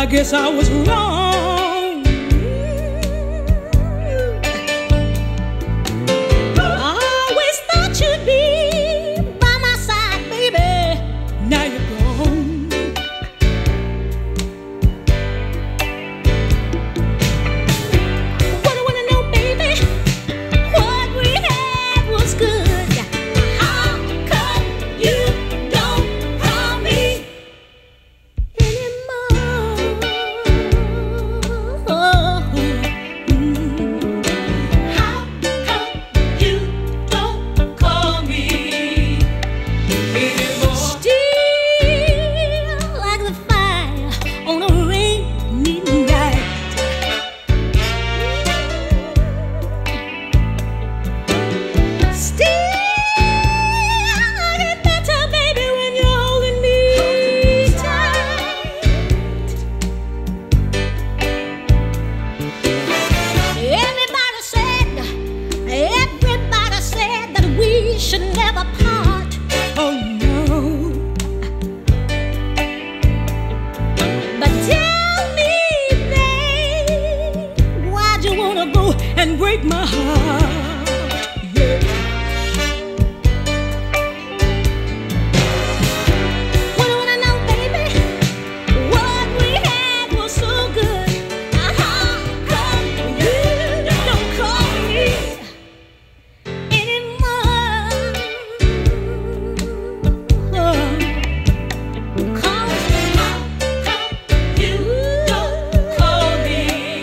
I guess I was wrong. And break my heart, yeah. What do I wanna know, baby? What we had was so good. How come you don't call me anymore? Call me. How come you don't call me?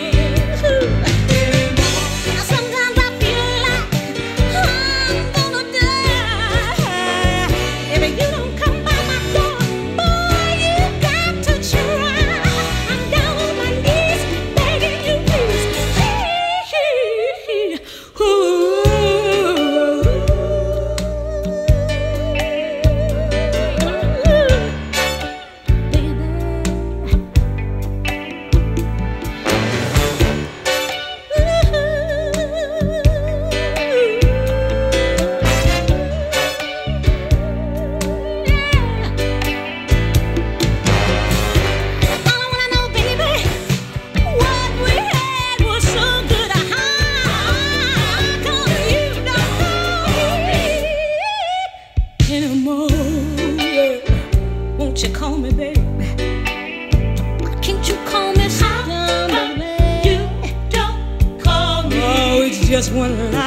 Won't you call me, baby? Why can't you call me sometime, baby? You don't call me. Oh, it's just one line.